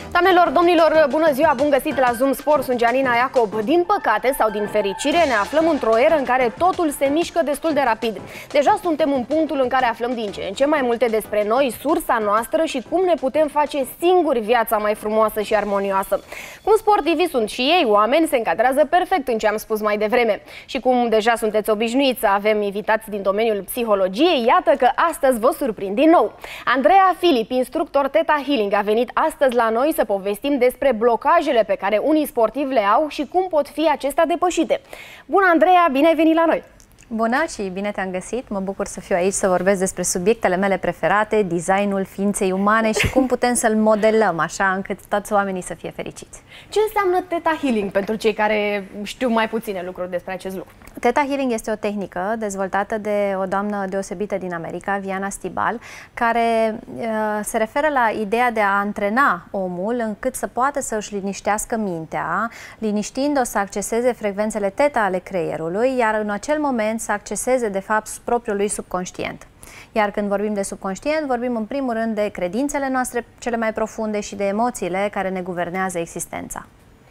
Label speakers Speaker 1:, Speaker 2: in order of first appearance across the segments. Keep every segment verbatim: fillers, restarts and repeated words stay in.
Speaker 1: Doamnelor, domnilor, bună ziua, bun găsit la Zoom Sport, sunt Gianina Iacob. Din păcate sau din fericire ne aflăm într-o eră în care totul se mișcă destul de rapid. Deja suntem în punctul în care aflăm din ce în ce mai multe despre noi, sursa noastră și cum ne putem face singuri viața mai frumoasă și armonioasă. Cum sportivii sunt și ei, oameni, se încadrează perfect în ce am spus mai devreme. Și cum deja sunteți obișnuiți să avem invitați din domeniul psihologiei, iată că astăzi vă surprind din nou. Andreea Filip, instructor Theta Healing, a venit astăzi la noi să povestim despre blocajele pe care unii sportivi le au și cum pot fi acestea depășite. Bună, Andreea, bine ai venit la noi!
Speaker 2: Bună și bine te-am găsit! Mă bucur să fiu aici să vorbesc despre subiectele mele preferate, designul ființei umane și cum putem să-l modelăm așa încât toți oamenii să fie fericiți.
Speaker 1: Ce înseamnă Theta Healing pentru cei care știu mai puține lucruri despre acest lucru?
Speaker 2: Theta Healing este o tehnică dezvoltată de o doamnă deosebită din America, Viana Stibal, care uh, se referă la ideea de a antrena omul încât să poată să își liniștească mintea, liniștind-o să acceseze frecvențele Theta ale creierului, iar în acel moment să acceseze, de fapt, propriul lui subconștient. Iar când vorbim de subconștient, vorbim în primul rând de credințele noastre cele mai profunde și de emoțiile care ne guvernează existența.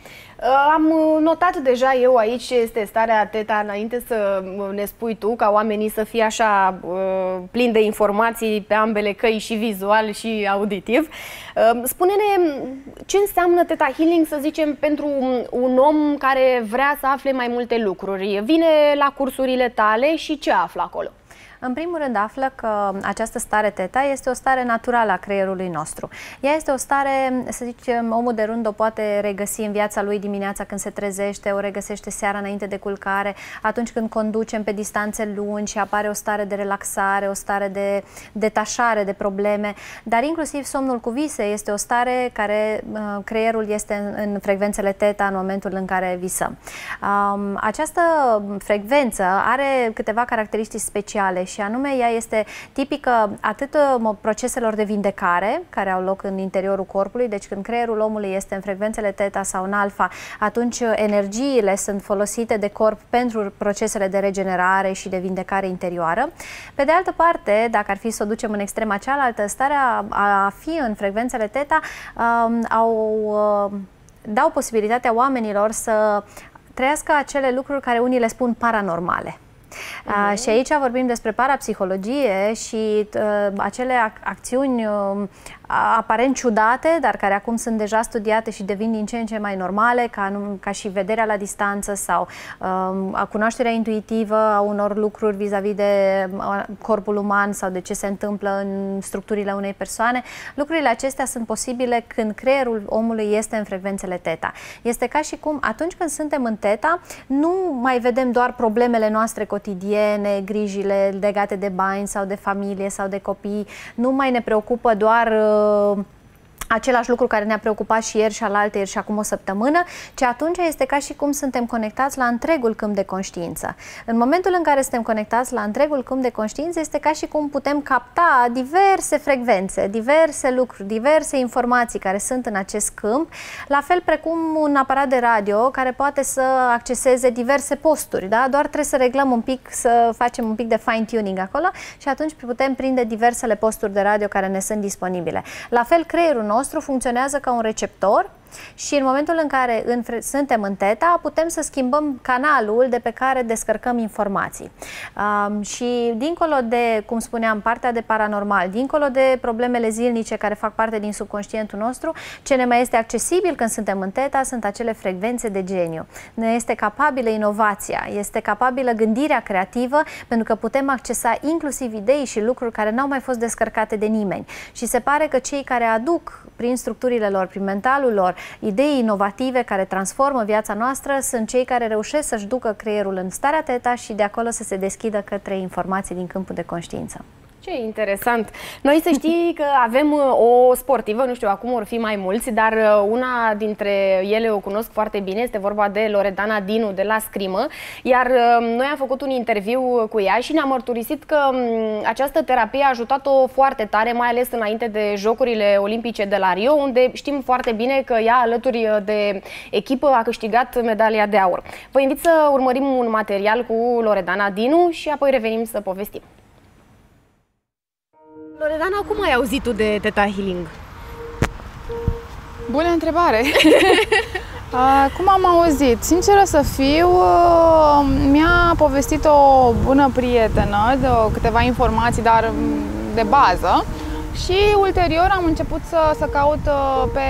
Speaker 1: Am notat deja eu aici ce este starea Theta înainte să ne spui tu, ca oamenii să fie așa plini de informații pe ambele căi, și vizual și auditiv. Spune-ne ce înseamnă Theta Healing, să zicem, pentru un om care vrea să afle mai multe lucruri. Vine la cursurile tale și ce află acolo?
Speaker 2: În primul rând află că această stare Theta este o stare naturală a creierului nostru. Ea este o stare, să zicem, omul de rând o poate regăsi în viața lui dimineața când se trezește, o regăsește seara înainte de culcare, atunci când conducem pe distanțe lungi și apare o stare de relaxare, o stare de detașare de probleme, dar inclusiv somnul cu vise este o stare care creierul este în, în frecvențele Theta în momentul în care visăm. Um, această frecvență are câteva caracteristici speciale și anume ea este tipică atât proceselor de vindecare care au loc în interiorul corpului, deci când creierul omului este în frecvențele Theta sau în Alpha, atunci energiile sunt folosite de corp pentru procesele de regenerare și de vindecare interioară. Pe de altă parte, dacă ar fi să o ducem în extrema cealaltă, starea a fi în frecvențele Theta um, au, dau posibilitatea oamenilor să trăiască acele lucruri care unii le spun paranormale. Uh, și aici vorbim despre parapsihologie și uh, acele ac acțiuni uh, aparent ciudate, dar care acum sunt deja studiate și devin din ce în ce mai normale, ca, nu, ca și vederea la distanță sau uh, cunoașterea intuitivă a unor lucruri vis-a-vis de uh, corpul uman sau de ce se întâmplă în structurile unei persoane. Lucrurile acestea sunt posibile când creierul omului este în frecvențele Theta. Este ca și cum atunci când suntem în Theta, nu mai vedem doar problemele noastre cotidiene, grijile legate de bani sau de familie sau de copii, nu mai ne preocupă doar uh, același lucru care ne-a preocupat și ieri și alaltăieri și acum o săptămână, ci atunci este ca și cum suntem conectați la întregul câmp de conștiință. În momentul în care suntem conectați la întregul câmp de conștiință, este ca și cum putem capta diverse frecvențe, diverse lucruri, diverse informații care sunt în acest câmp, la fel precum un aparat de radio care poate să acceseze diverse posturi, da? Doar trebuie să reglăm un pic, să facem un pic de fine-tuning acolo și atunci putem prinde diversele posturi de radio care ne sunt disponibile. La fel, creierul nostru nostru funcționează ca un receptor și în momentul în care în, suntem în Theta, putem să schimbăm canalul de pe care descărcăm informații. Um, și dincolo de, cum spuneam, partea de paranormal, dincolo de problemele zilnice care fac parte din subconștientul nostru, ce ne mai este accesibil când suntem în Theta sunt acele frecvențe de geniu. Ne este capabilă inovația, este capabilă gândirea creativă, pentru că putem accesa inclusiv idei și lucruri care n-au mai fost descărcate de nimeni. Și se pare că cei care aduc prin structurile lor, prin mentalul lor, idei inovative care transformă viața noastră sunt cei care reușesc să-și ducă creierul în starea Theta și de acolo să se deschidă către informații din câmpul de conștiință.
Speaker 1: Ce interesant! Noi să știi că avem o sportivă, nu știu, acum vor fi mai mulți, dar una dintre ele o cunosc foarte bine, este vorba de Loredana Dinu de la Scrimă, iar noi am făcut un interviu cu ea și ne-a mărturisit că această terapie a ajutat-o foarte tare, mai ales înainte de Jocurile Olimpice de la Rio, unde știm foarte bine că ea, alături de echipă, a câștigat medalia de aur. Vă invit să urmărim un material cu Loredana Dinu și apoi revenim să povestim. Loredana, cum ai auzit tu de Theta Healing?
Speaker 3: Bună întrebare! Cum am auzit? Sinceră să fiu, mi-a povestit o bună prietenă de câteva informații, dar de bază, și ulterior am început să, să caut pe,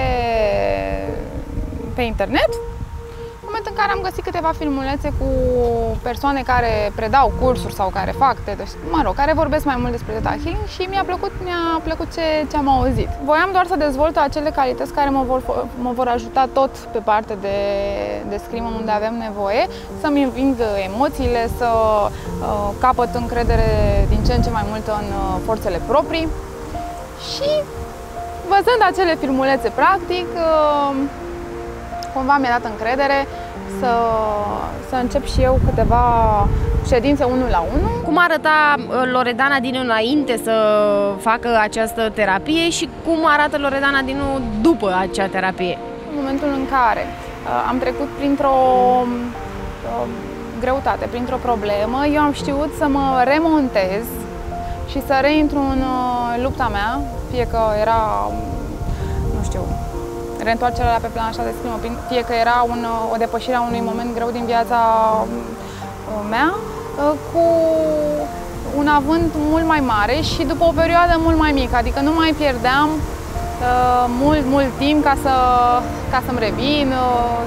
Speaker 3: pe internet. În momentul în care am găsit câteva filmulețe cu persoane care predau cursuri sau care fac, deci, mă rog, care vorbesc mai mult despre Theta Healing și mi-a plăcut, mi-a plăcut ce, ce am auzit. Voiam doar să dezvolt acele calități care mă vor, mă vor ajuta tot pe partea de, de scrimă unde avem nevoie, să-mi înving emoțiile, să uh, capăt încredere din ce în ce mai mult în uh, forțele proprii și văzând acele filmulețe practic, uh, cumva mi-a dat încredere să, să încep și eu câteva ședințe unul la unul.
Speaker 1: Cum arăta Loredana Dinu înainte să facă această terapie și cum arată Loredana Dinu după acea terapie?
Speaker 3: În momentul în care uh, am trecut printr-o uh, greutate, printr-o problemă, eu am știut să mă remontez și să reintru în uh, lupta mea, fie că era, nu știu, reîntoarcerea pe plan așa de scrimă, fie că era un, o depășire a unui moment greu din viața mea, cu un avânt mult mai mare și după o perioadă mult mai mică, adică nu mai pierdeam uh, mult, mult timp ca, să, ca să-mi revin, uh,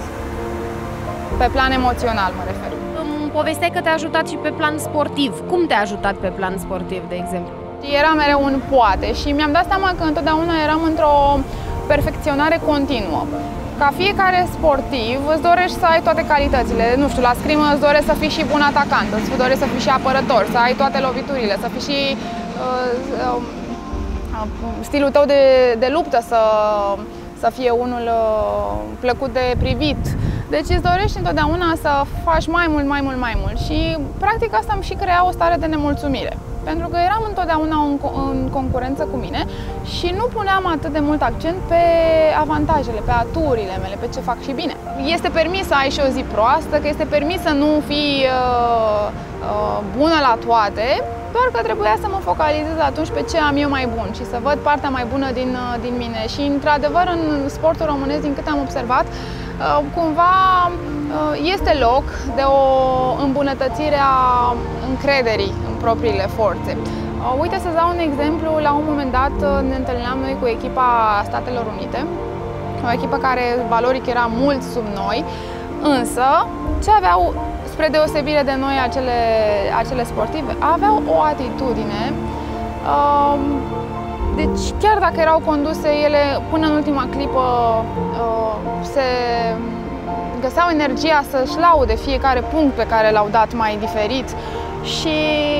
Speaker 3: pe plan emoțional mă refer.
Speaker 1: Îmi povesteai că te-a ajutat și pe plan sportiv. Cum te-a ajutat pe plan sportiv, de exemplu?
Speaker 3: Era mereu un poate și mi-am dat seama că întotdeauna eram într-o perfecționare continuă. Ca fiecare sportiv îți dorești să ai toate calitățile. Nu știu, la scrimă îți dorești să fii și bun atacant, îți dorești să fii și apărător, să ai toate loviturile, să fii și uh, uh, stilul tău de, de luptă să, să fie unul uh, plăcut de privit. Deci îți dorești întotdeauna să faci mai mult, mai mult, mai mult și practic asta îmi și crea o stare de nemulțumire. Pentru că eram întotdeauna în, în concurență cu mine și nu puneam atât de mult accent pe avantajele, pe aturile mele, pe ce fac și bine. Este permis să ai și o zi proastă, că este permis să nu fii uh, uh, bună la toate, doar că trebuia să mă focalizez atunci pe ce am eu mai bun și să văd partea mai bună din, uh, din mine. Și într-adevăr în sportul românesc, din câte am observat, uh, cumva uh, este loc de o îmbunătățire a încrederii în propriile forțe. Uh, uite, să dau un exemplu, la un moment dat uh, ne întâlneam noi cu echipa Statelor Unite, o echipă care valoric era mult sub noi, însă ce aveau, spre deosebire de noi, acele, acele sportive, aveau o atitudine, uh, deci chiar dacă erau conduse, ele până în ultima clipă uh, se găseau energia să-și laude fiecare punct pe care l-au dat mai diferit și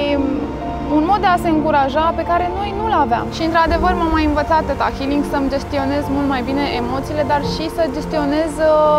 Speaker 3: un mod de a se încuraja pe care noi nu-l aveam. Și într-adevăr m-a mai învățat Theta Healing să-mi gestionez mult mai bine emoțiile, dar și să gestionez,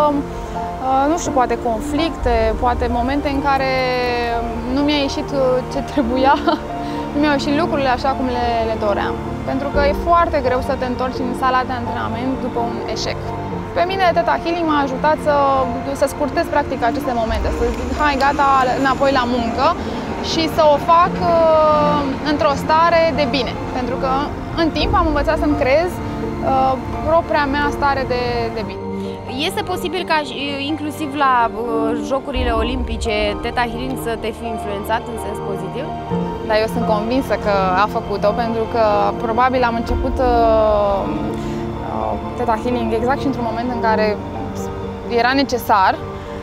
Speaker 3: nu știu, poate conflicte, poate momente în care nu mi-a ieșit ce trebuia, nu mi-au ieșit lucrurile așa cum le, le doream. Pentru că e foarte greu să te întorci în sala de antrenament după un eșec. Pe mine Theta Healing m-a ajutat să, să scurtez practic aceste momente, să zic, hai, gata, înapoi la muncă și să o fac uh, într-o stare de bine. Pentru că în timp am învățat să-mi creez uh, propria mea stare de, de bine.
Speaker 1: Este posibil ca inclusiv la uh, Jocurile Olimpice Theta Healing să te fi influențat în sens pozitiv?
Speaker 3: Dar eu sunt convinsă că a făcut-o, pentru că probabil am început uh, Theta Healing exact și într-un moment în care era necesar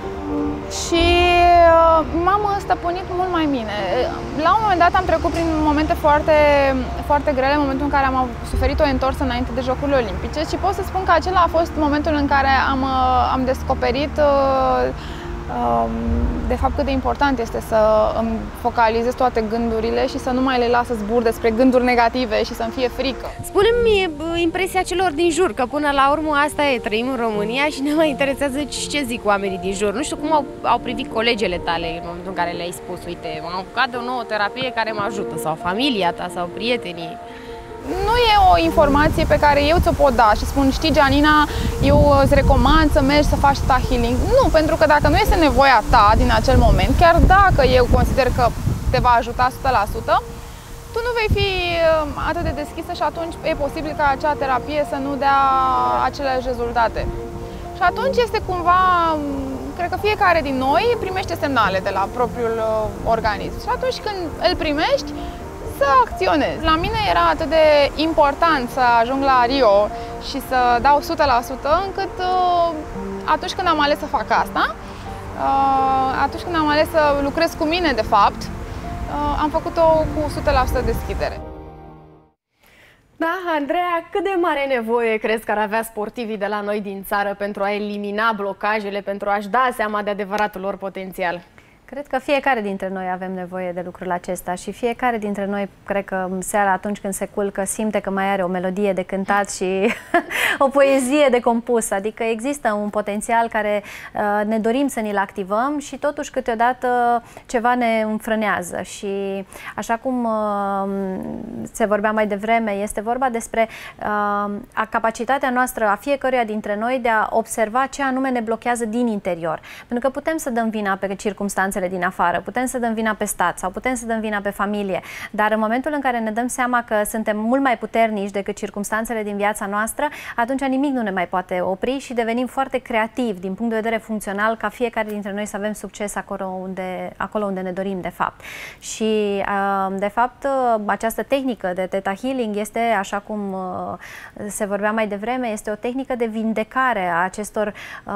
Speaker 3: și m-am stăpânit mult mai bine. La un moment dat am trecut prin momente foarte, foarte grele, în momentul în care am suferit o întorsă înainte de Jocurile Olimpice și pot să spun că acela a fost momentul în care am, am descoperit de fapt cât de important este să îmi focalizez toate gândurile și să nu mai le las să zburde spre gânduri negative și să-mi fie frică.
Speaker 1: Spune-mi impresia celor din jur, că până la urmă asta e, trăim în România și ne mai interesează ce zic oamenii din jur. Nu știu cum au, au privit colegele tale în momentul în care le-ai spus, uite, m-am apucat de o nouă terapie care mă ajută, sau familia ta, sau prietenii.
Speaker 3: Nu e o informație pe care eu ți-o pot da și spun, știi, Gianina, eu îți recomand să mergi să faci Theta Healing. Nu, pentru că dacă nu este nevoia ta din acel moment, chiar dacă eu consider că te va ajuta o sută la sută, tu nu vei fi atât de deschisă și atunci e posibil ca acea terapie să nu dea aceleași rezultate. Și atunci este cumva, cred că fiecare din noi primește semnale de la propriul organism. Și atunci când îl primești, să acționezi. La mine era atât de important să ajung la Rio și să dau o sută la sută încât atunci când am ales să fac asta, atunci când am ales să lucrez cu mine, de fapt, am făcut-o cu o sută la sută deschidere.
Speaker 1: Da, Andreea, cât de mare nevoie crezi că ar avea sportivii de la noi din țară pentru a elimina blocajele, pentru a-și da seama de adevăratul lor potențial?
Speaker 2: Cred că fiecare dintre noi avem nevoie de lucrul acesta și fiecare dintre noi, cred că seara atunci când se culcă, simte că mai are o melodie de cântat și o poezie de compus. Adică există un potențial care uh, ne dorim să ni-l activăm și totuși câteodată ceva ne înfrânează. Și așa cum uh, se vorbea mai devreme, este vorba despre uh, a capacitatea noastră a fiecăruia dintre noi de a observa ce anume ne blochează din interior. Pentru că putem să dăm vina pe circumstanțe din afară, putem să dăm vina pe stat sau putem să dăm vina pe familie, dar în momentul în care ne dăm seama că suntem mult mai puternici decât circumstanțele din viața noastră, atunci nimic nu ne mai poate opri și devenim foarte creativi din punct de vedere funcțional ca fiecare dintre noi să avem succes acolo unde, acolo unde ne dorim de fapt. Și de fapt această tehnică de Theta Healing este, așa cum se vorbea mai devreme, este o tehnică de vindecare a acestor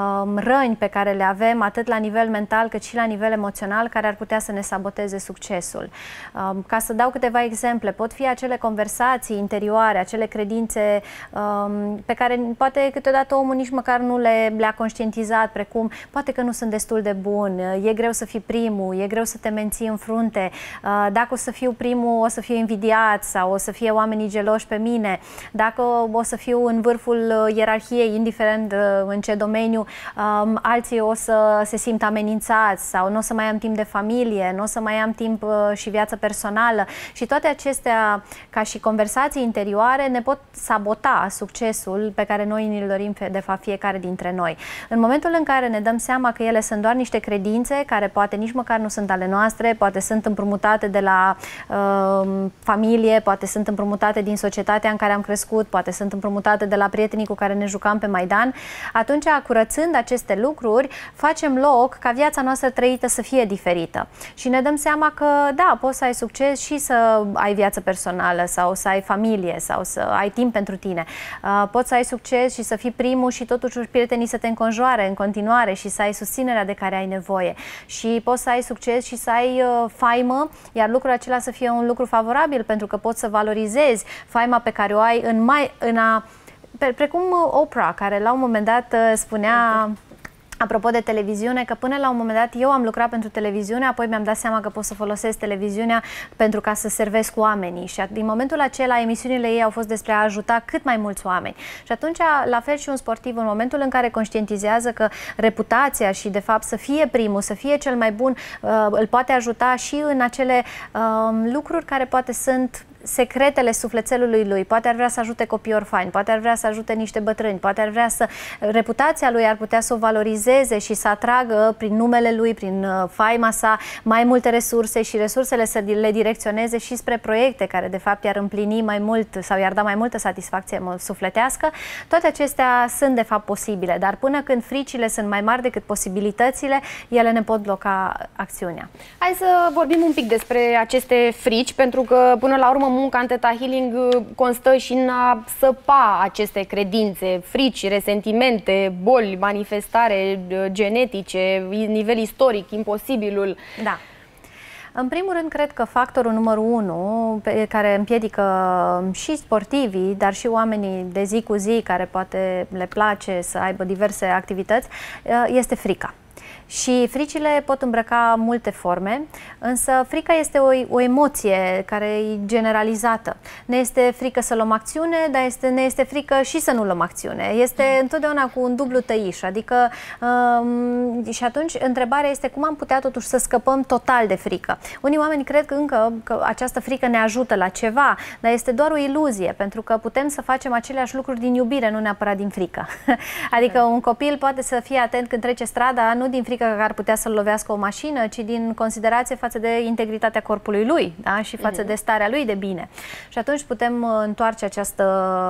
Speaker 2: răni pe care le avem atât la nivel mental cât și la nivel emoțional, care ar putea să ne saboteze succesul. Um, ca să dau câteva exemple, pot fi acele conversații interioare, acele credințe um, pe care poate câteodată omul nici măcar nu le, le-a conștientizat, precum poate că nu sunt destul de bun, e greu să fii primul, e greu să te menții în frunte, uh, dacă o să fiu primul o să fiu invidiat sau o să fie oamenii geloși pe mine, dacă o să fiu în vârful ierarhiei, indiferent uh, în ce domeniu, um, alții o să se simtă amenințați sau nu o să mai am timp de familie, nu o să mai am timp uh, și viață personală și toate acestea, ca și conversații interioare, ne pot sabota succesul pe care noi ne-l dorim, de fapt, fiecare dintre noi. În momentul în care ne dăm seama că ele sunt doar niște credințe care poate nici măcar nu sunt ale noastre, poate sunt împrumutate de la uh, familie, poate sunt împrumutate din societatea în care am crescut, poate sunt împrumutate de la prietenii cu care ne jucam pe Maidan, atunci, curățând aceste lucruri, facem loc ca viața noastră trăită să fie diferită. Și ne dăm seama că, da, poți să ai succes și să ai viață personală sau să ai familie sau să ai timp pentru tine. Uh, poți să ai succes și să fii primul și totuși prietenii să te înconjoare în continuare și să ai susținerea de care ai nevoie. Și poți să ai succes și să ai uh, faimă, iar lucrul acela să fie un lucru favorabil pentru că poți să valorizezi faima pe care o ai în, mai, în a... Pre, precum Oprah, care la un moment dat uh, spunea... Apropo de televiziune, că până la un moment dat eu am lucrat pentru televiziune, apoi mi-am dat seama că pot să folosesc televiziunea pentru ca să servesc oamenii și din momentul acela emisiunile ei au fost despre a ajuta cât mai mulți oameni. Și atunci, la fel și un sportiv, în momentul în care conștientizează că reputația și de fapt să fie primul, să fie cel mai bun, îl poate ajuta și în acele um, lucruri care poate sunt secretele sufletelului lui, poate ar vrea să ajute copii orfani, poate ar vrea să ajute niște bătrâni, poate ar vrea să... reputația lui ar putea să o valorizeze și să atragă prin numele lui, prin faima sa, mai multe resurse și resursele să le direcționeze și spre proiecte care de fapt i-ar împlini mai mult sau i-ar da mai multă satisfacție sufletească. Toate acestea sunt de fapt posibile, dar până când fricile sunt mai mari decât posibilitățile, ele ne pot bloca acțiunea.
Speaker 1: Hai să vorbim un pic despre aceste frici, pentru că până la urmă munca în Theta Healing constă și în a săpa aceste credințe, frici, resentimente, boli, manifestare genetice, nivel istoric, imposibilul.
Speaker 2: Da. În primul rând, cred că factorul numărul unu pe care împiedică și sportivii, dar și oamenii de zi cu zi care poate le place să aibă diverse activități, este frica. Și fricile pot îmbrăca multe forme, însă frica este o, o emoție care e generalizată. Ne este frică să luăm acțiune, dar este, ne este frică și să nu luăm acțiune. Este întotdeauna cu un dublu tăiș. Adică, um, și atunci întrebarea este cum am putea totuși să scăpăm total de frică. Unii oameni cred că încă că această frică ne ajută la ceva, dar este doar o iluzie, pentru că putem să facem aceleași lucruri din iubire, nu neapărat din frică. Adică un copil poate să fie atent când trece strada, nu din frică frică că ar putea să-l lovească o mașină, ci din considerație față de integritatea corpului lui, da? Și față mm-hmm. de starea lui de bine. Și atunci putem întoarce această,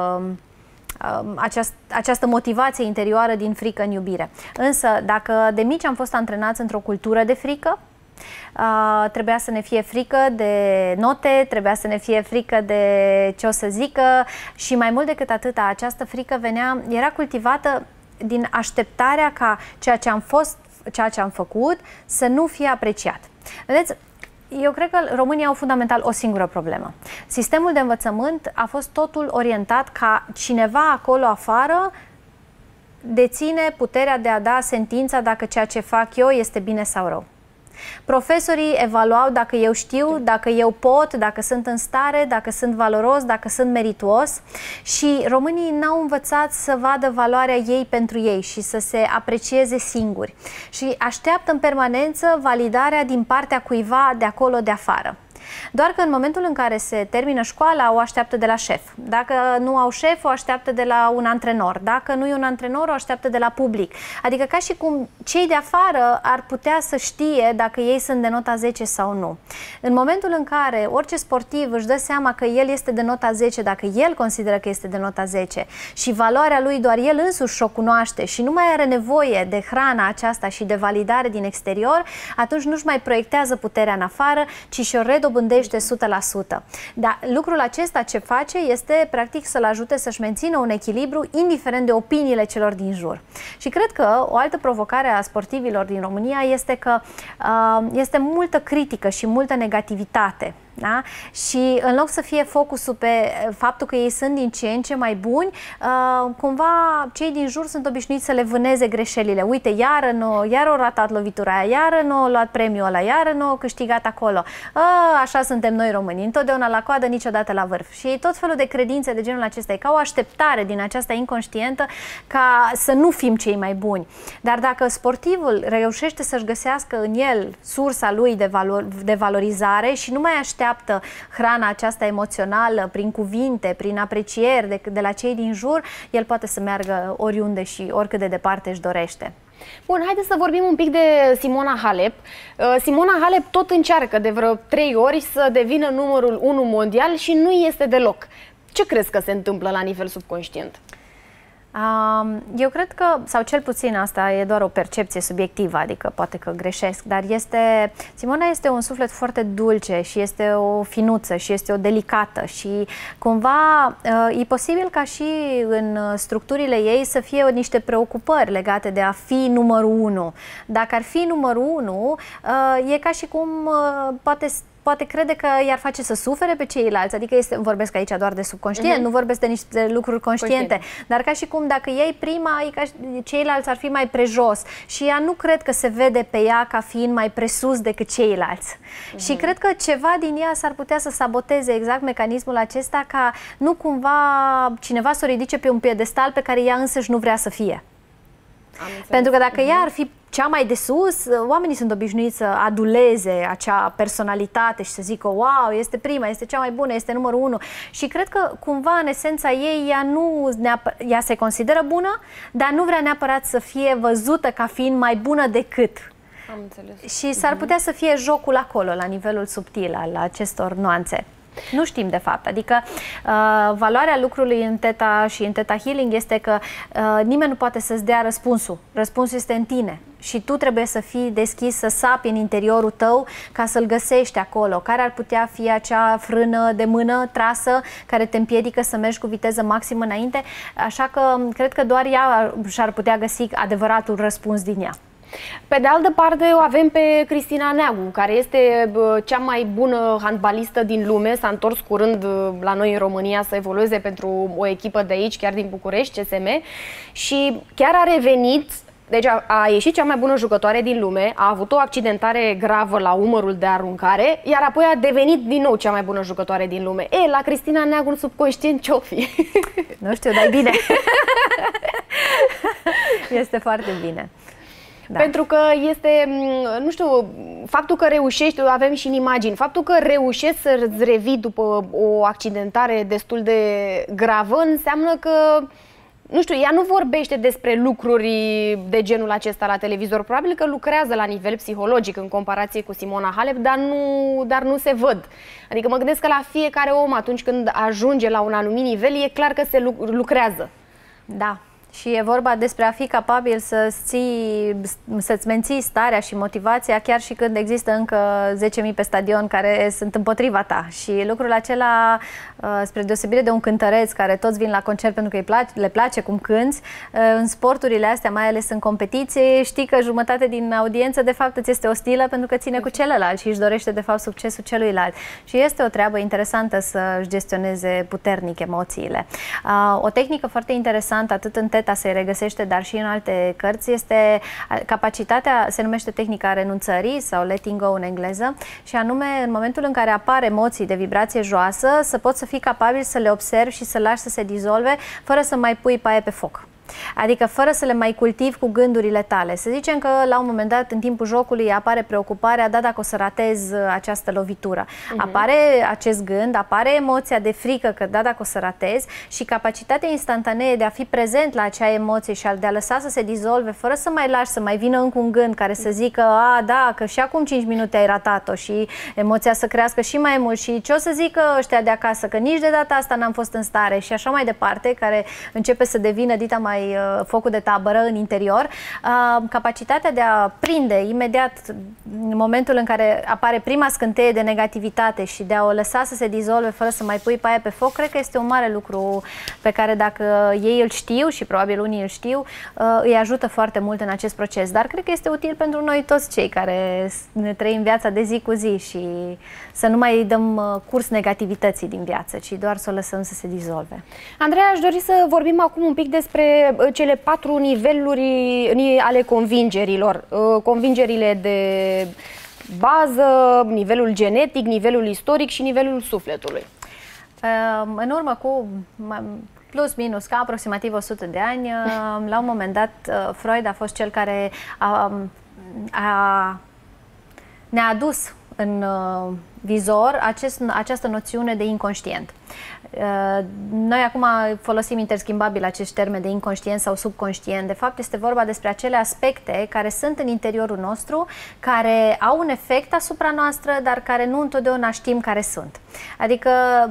Speaker 2: această, această motivație interioară din frică în iubire. Însă, dacă de mici am fost antrenați într-o cultură de frică, Uh, trebuia să ne fie frică de note, trebuia să ne fie frică de ce o să zică și mai mult decât atâta, această frică venea, era cultivată din așteptarea ca ceea ce am fost, ceea ce am făcut să nu fie apreciat. Vedeți, eu cred că România au fundamental o singură problemă. Sistemul de învățământ a fost totul orientat ca cineva acolo afară deține puterea de a da sentința dacă ceea ce fac eu este bine sau rău. Profesorii evaluau dacă eu știu, dacă eu pot, dacă sunt în stare, dacă sunt valoros, dacă sunt merituos și românii n-au învățat să vadă valoarea ei pentru ei și să se aprecieze singuri și așteaptă în permanență validarea din partea cuiva de acolo de afară. Doar că în momentul în care se termină școala, o așteaptă de la șef. Dacă nu au șef, o așteaptă de la un antrenor. Dacă nu e un antrenor, o așteaptă de la public. Adică ca și cum cei de afară ar putea să știe dacă ei sunt de nota zece sau nu. În momentul în care orice sportiv își dă seama că el este de nota zece, dacă el consideră că este de nota zece și valoarea lui doar el însuși o cunoaște și nu mai are nevoie de hrana aceasta și de validare din exterior, atunci nu-și mai proiectează puterea în afară, ci și-o redobândește o sută la sută. Dar lucrul acesta ce face este practic să-l ajute să-și mențină un echilibru indiferent de opiniile celor din jur. Și cred că o altă provocare a sportivilor din România este că uh, este multă critică și multă negativitate. Da? Și în loc să fie focusul pe faptul că ei sunt din ce în ce mai buni, uh, cumva cei din jur sunt obișnuiți să le vâneze greșelile. Uite, iară nu, iar o ratat lovitura aia, iară nu, luat premiul ăla, iară nu, câștigat acolo. A, așa suntem noi români, întotdeauna la coadă, niciodată la vârf. Și tot felul de credințe de genul acesta, e ca o așteptare din aceasta inconștientă ca să nu fim cei mai buni. Dar dacă sportivul reușește să-și găsească în el sursa lui de, valor, de valorizare și nu mai așteaptă hrana aceasta emoțională prin cuvinte, prin aprecieri de, de la cei din jur, el poate să meargă oriunde și oricât de departe își dorește.
Speaker 1: Bun, haideți să vorbim un pic de Simona Halep. Simona Halep tot încearcă de vreo trei ori să devină numărul unu mondial și nu este deloc. Ce crezi că se întâmplă la nivel subconștient?
Speaker 2: Eu cred că, sau cel puțin asta e doar o percepție subiectivă, adică poate că greșesc, dar este, Simona este un suflet foarte dulce și este o finuță și este o delicată și cumva e posibil ca și în structurile ei să fie niște preocupări legate de a fi numărul unu. Dacă ar fi numărul unu, e ca și cum poate poate crede că i-ar face să sufere pe ceilalți, adică este, vorbesc aici doar de subconștient, uh-huh. nu vorbesc de niște lucruri conștiente, Conștient. Dar ca și cum dacă ei prima, ca ceilalți ar fi mai prejos și ea nu cred că se vede pe ea ca fiind mai presus decât ceilalți. Uh-huh. Și cred că ceva din ea s-ar putea să saboteze exact mecanismul acesta ca nu cumva cineva să o ridice pe un piedestal pe care ea însăși nu vrea să fie. Pentru că dacă uh-huh. ea ar fi cea mai de sus, oamenii sunt obișnuiți să aduleze acea personalitate și să zică wow, este prima, este cea mai bună, este numărul unu. Și cred că cumva în esența ei ea, nu ea se consideră bună, dar nu vrea neapărat să fie văzută ca fiind mai bună decât.
Speaker 1: Am înțeles.
Speaker 2: Și s-ar putea să fie jocul acolo, la nivelul subtil al acestor nuanțe. Nu știm de fapt, adică uh, valoarea lucrului în Theta și în Theta Healing este că uh, nimeni nu poate să-ți dea răspunsul. Răspunsul este în tine și tu trebuie să fii deschis, să sapi în interiorul tău ca să-l găsești acolo. Care ar putea fi acea frână de mână trasă care te împiedică să mergi cu viteză maximă înainte? Așa că cred că doar ea și-ar putea găsi adevăratul răspuns din ea.
Speaker 1: Pe de altă parte o avem pe Cristina Neagu, care este cea mai bună handbalistă din lume, s-a întors curând la noi în România să evolueze pentru o echipă de aici, chiar din București, C S M, și chiar a revenit, deci a, a ieșit cea mai bună jucătoare din lume, a avut o accidentare gravă la umărul de aruncare, iar apoi a devenit din nou cea mai bună jucătoare din lume. E, la Cristina Neagu în subconștient ce-o fi?
Speaker 2: Nu știu, dar e bine. Este foarte bine.
Speaker 1: Da. Pentru că este, nu știu, faptul că reușești, avem și în imagini, faptul că reușești să-ți revii după o accidentare destul de gravă înseamnă că nu știu, ea nu vorbește despre lucruri de genul acesta la televizor. Probabil că lucrează la nivel psihologic în comparație cu Simona Halep, dar nu, dar nu se văd. Adică mă gândesc că la fiecare om, atunci când ajunge la un anumit nivel, e clar că se lucrează.
Speaker 2: Da. Și e vorba despre a fi capabil să-ți să-ți menții starea și motivația chiar și când există încă zece mii pe stadion care sunt împotriva ta. Și lucrul acela, spre deosebire de un cântăreț care toți vin la concert pentru că îi place, le place cum cânți, în sporturile astea, mai ales în competiție, știi că jumătate din audiență de fapt îți este ostilă pentru că ține cu celălalt și își dorește de fapt succesul celuilalt. Și este o treabă interesantă să-și gestioneze puternic emoțiile. O tehnică foarte interesantă, atât în TETA se regăsește, dar și în alte cărți, este capacitatea, se numește tehnica renunțării sau letting go în engleză, și anume în momentul în care apar emoții de vibrație joasă, să poți să fii capabil să le observi și să lași să se dizolve fără să mai pui paie pe foc. Adică fără să le mai cultivi cu gândurile tale. Să zicem că la un moment dat, în timpul jocului, apare preocuparea, da, dacă o să ratez această lovitură. Uh-huh. Apare acest gând, apare emoția de frică că da, dacă o să ratez, și capacitatea instantanee de a fi prezent la acea emoție și de a lăsa să se dizolve, fără să mai lași să mai vină încă un gând care să zică, a, da, că și acum cinci minute ai ratat-o, și emoția să crească și mai mult și ce o să zică ăștia de acasă, că nici de data asta n-am fost în stare și așa mai departe, care începe să devină dita mai focul de tabără în interior. Capacitatea de a prinde imediat în momentul în care apare prima scânteie de negativitate și de a o lăsa să se dizolve fără să mai pui paie pe foc, cred că este un mare lucru pe care dacă ei îl știu, și probabil unii îl știu, îi ajută foarte mult în acest proces. Dar cred că este util pentru noi toți cei care ne trăim viața de zi cu zi și să nu mai dăm curs negativității din viață, ci doar să o lăsăm să se dizolve.
Speaker 1: Andreea, aș dori să vorbim acum un pic despre cele patru niveluri ale convingerilor. Convingerile de bază, nivelul genetic, nivelul istoric și nivelul sufletului.
Speaker 2: În urmă cu plus minus ca aproximativ o sută de ani, la un moment dat Freud a fost cel care a, a, ne-a adus în vizor acest, această noțiune de inconștient. Noi acum folosim interschimbabil acest termen de inconștient sau subconștient. De fapt, este vorba despre acele aspecte care sunt în interiorul nostru, care au un efect asupra noastră, dar care nu întotdeauna știm care sunt. Adică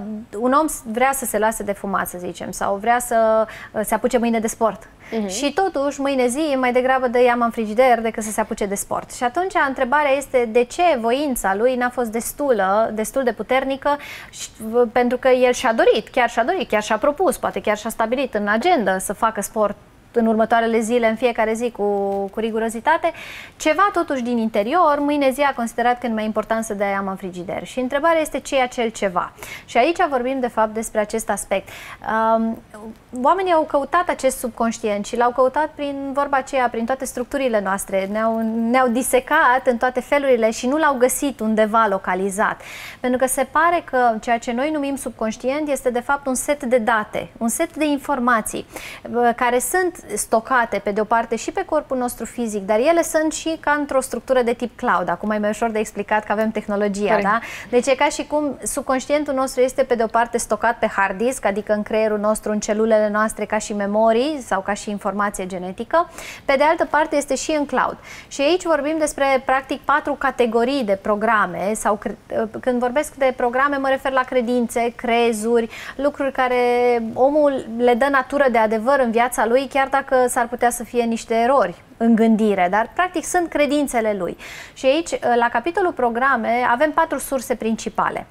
Speaker 2: un om vrea să se lase de fumat, să zicem, sau vrea să se apuce mâine de sport. Uh-huh. Și totuși, mâine zi, mai degrabă dă iama în frigider decât să se apuce de sport. Și atunci întrebarea este de ce voința lui n-a fost destulă, destul de puternică, și, pentru că el și-a dorit, chiar și-a dorit, chiar și-a propus, poate chiar și-a stabilit în agenda să facă sport în următoarele zile, în fiecare zi, cu, cu rigurozitate. Ceva totuși din interior, mâine zi a considerat că e mai important să dea iama în frigider. Și întrebarea este ce e acel ceva. Și aici vorbim de fapt despre acest aspect. Um, oamenii au căutat acest subconștient și l-au căutat prin vorba aceea, prin toate structurile noastre, ne-au ne-au disecat în toate felurile și nu l-au găsit undeva localizat. Pentru că se pare că ceea ce noi numim subconștient este de fapt un set de date, un set de informații care sunt stocate pe de o parte și pe corpul nostru fizic, dar ele sunt și ca într-o structură de tip cloud. Acum e mai ușor de explicat că avem tehnologia, da? Deci e ca și cum subconștientul nostru este pe de o parte stocat pe hard disk, adică în creierul nostru, în celulele noastre, ca și memorii sau ca și informație genetică. Pe de altă parte este și în cloud. Și aici vorbim despre practic patru categorii de programe, sau când vorbesc de programe mă refer la credințe, crezuri, lucruri care omul le dă natură de adevăr în viața lui, chiar dacă s-ar putea să fie niște erori în gândire, dar practic sunt credințele lui. Și aici, la capitolul programe, avem patru surse principale.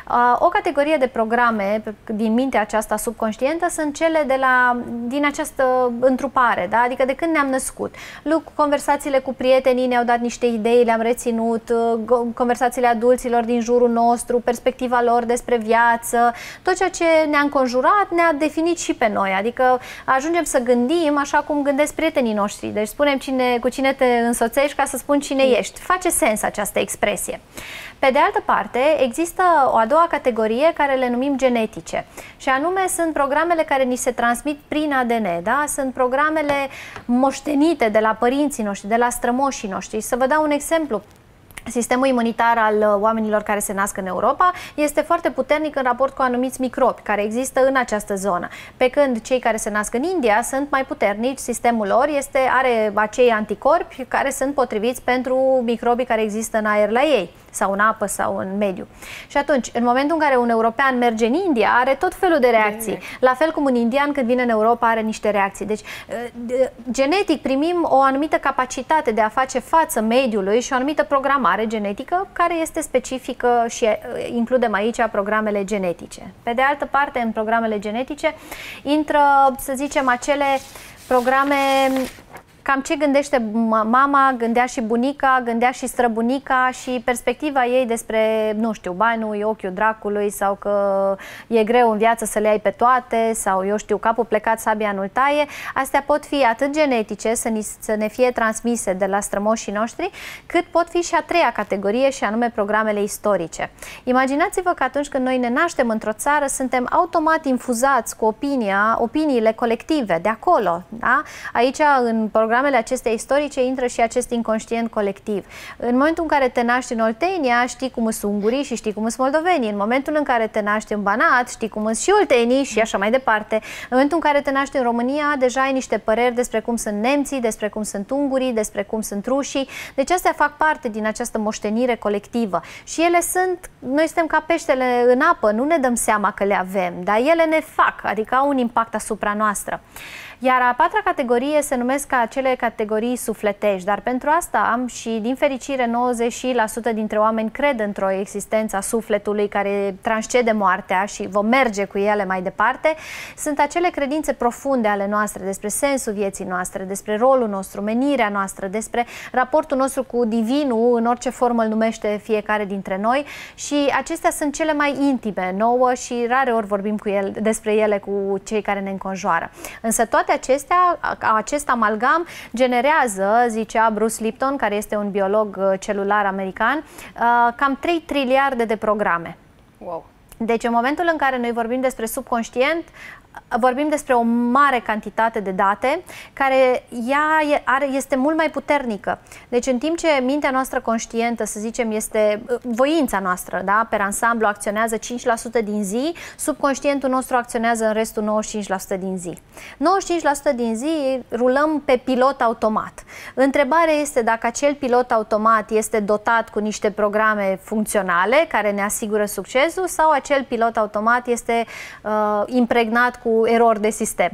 Speaker 2: O categorie de programe din mintea aceasta subconștientă sunt cele de la, din această întrupare, da? Adică de când ne-am născut. Conversațiile cu prietenii ne-au dat niște idei, le-am reținut, conversațiile adulților din jurul nostru, perspectiva lor despre viață, tot ceea ce ne-a înconjurat ne-a definit și pe noi. Adică ajungem să gândim așa cum gândesc prietenii noștri. Deci spunem cine, cu cine te însoțești ca să spun cine ești. Face sens această expresie. Pe de altă parte, există o a doua categorie care le numim genetice. Și anume sunt programele care ni se transmit prin A D N, da? Sunt programele moștenite de la părinții noștri, de la strămoșii noștri. Să vă dau un exemplu. sistemul imunitar al oamenilor care se nasc în Europa este foarte puternic în raport cu anumiți microbi care există în această zonă. Pe când cei care se nasc în India sunt mai puternici, sistemul lor este, are acei anticorpi care sunt potriviți pentru microbii care există în aer la ei, sau în apă sau în mediu. Și atunci, în momentul în care un european merge în India, are tot felul de reacții. La fel cum un indian când vine în Europa are niște reacții. Deci, genetic primim o anumită capacitate de a face față mediului și o anumită programare genetică care este specifică și includem aici programele genetice. Pe de altă parte, în programele genetice intră, să zicem, acele programe. Cam ce gândește mama, gândea și bunica, gândea și străbunica și perspectiva ei despre, nu știu, banul e ochiul dracului sau că e greu în viață să le ai pe toate sau, eu știu, capul plecat, sabia nu-l taie. Astea pot fi atât genetice, să, ni, să ne fie transmise de la strămoșii noștri, cât pot fi și a treia categorie și anume programele istorice. Imaginați-vă că atunci când noi ne naștem într-o țară, suntem automat infuzați cu opinia, opiniile colective de acolo. Da? Aici, în programele acestea istorice, intră și acest inconștient colectiv. În momentul în care te naști în Oltenia, știi cum sunt ungurii și știi cum sunt moldovenii. În momentul în care te naști în Banat, știi cum sunt și oltenii și așa mai departe. În momentul în care te naști în România, deja ai niște păreri despre cum sunt nemții, despre cum sunt ungurii, despre cum sunt rușii. Deci astea fac parte din această moștenire colectivă. Și ele sunt, noi suntem ca peștele în apă, nu ne dăm seama că le avem, dar ele ne fac, adică au un impact asupra noastră. Iar a patra categorie se numesc acele categorii sufletești, dar pentru asta am și, din fericire, nouăzeci la sută dintre oameni cred într-o existență a sufletului care transcede moartea și vom merge cu ele mai departe. Sunt acele credințe profunde ale noastre despre sensul vieții noastre, despre rolul nostru, menirea noastră, despre raportul nostru cu divinul, în orice formă îl numește fiecare dintre noi, și acestea sunt cele mai intime nouă și rare ori vorbim cu ele, despre ele cu cei care ne înconjoară. Însă toate acestea, acest amalgam generează, zicea Bruce Lipton, care este un biolog celular american, cam trei triliarde de programe.
Speaker 1: Wow.
Speaker 2: Deci în momentul în care noi vorbim despre subconștient, vorbim despre o mare cantitate de date care ea are, este mult mai puternică. Deci în timp ce mintea noastră conștientă, să zicem, este voința noastră, da, per ansamblu acționează cinci la sută din zi, subconștientul nostru acționează în restul nouăzeci și cinci la sută din zi. nouăzeci și cinci la sută din zi rulăm pe pilot automat. Întrebarea este dacă acel pilot automat este dotat cu niște programe funcționale care ne asigură succesul sau acel pilot automat este uh, impregnat cu erori de sistem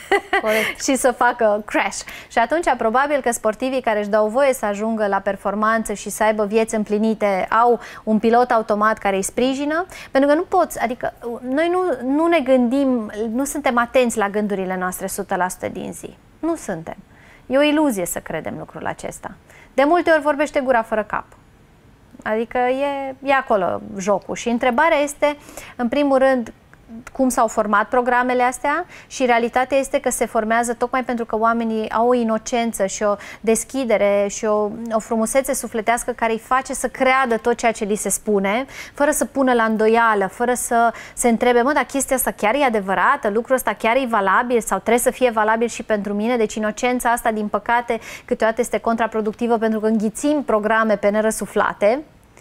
Speaker 2: și să facă crash. Și atunci probabil că sportivii care își dau voie să ajungă la performanță și să aibă vieți împlinite au un pilot automat care îi sprijină, pentru că nu poți, adică noi nu, nu ne gândim, nu suntem atenți la gândurile noastre o sută la sută din zi. Nu suntem. E o iluzie să credem lucrul acesta. De multe ori vorbește gura fără cap. Adică e, e acolo jocul. Și întrebarea este, în primul rând, cum s-au format programele astea, și realitatea este că se formează tocmai pentru că oamenii au o inocență și o deschidere și o, o frumusețe sufletească care îi face să creadă tot ceea ce li se spune, fără să pună la îndoială, fără să se întrebe, mă, dar chestia asta chiar e adevărată, lucrul ăsta chiar e valabil sau trebuie să fie valabil și pentru mine. Deci inocența asta, din păcate, câteodată este contraproductivă pentru că înghițim programe pe nerăsuflate.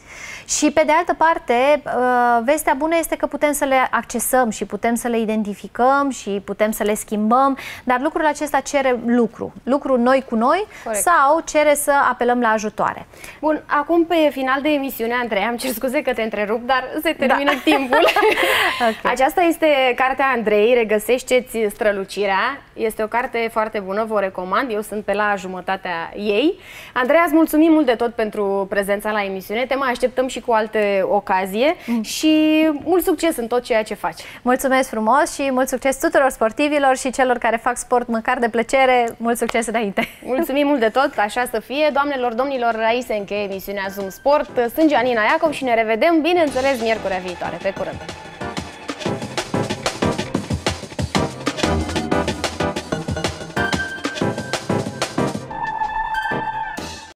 Speaker 2: Și pe de altă parte, vestea bună este că putem să le accesăm și putem să le identificăm și putem să le schimbăm, dar lucrul acesta cere lucru. Lucru noi cu noi. Corect. Sau cere să apelăm la ajutoare.
Speaker 1: Bun, acum pe final de emisiune, Andrei, am cer scuze că te întrerup, dar se termină da. timpul. Okay. Aceasta este cartea Andrei, Regăsește-ți strălucirea. Este o carte foarte bună, vă o recomand, eu sunt pe la jumătatea ei. Andrei, îți mulțumim mult de tot pentru prezența la emisiune, te mai așteptăm și cu alte ocazie mm. și mult succes în tot ceea ce faci. Mulțumesc frumos și mult succes tuturor sportivilor și celor care fac sport măcar de plăcere. Mult succes înainte! Mulțumim mult de tot, așa să fie. Doamnelor, domnilor, aici se încheie emisiunea Zoom Sport. Sunt Gianina Iacob și ne revedem, bineînțeles, miercurea viitoare. Pe curând!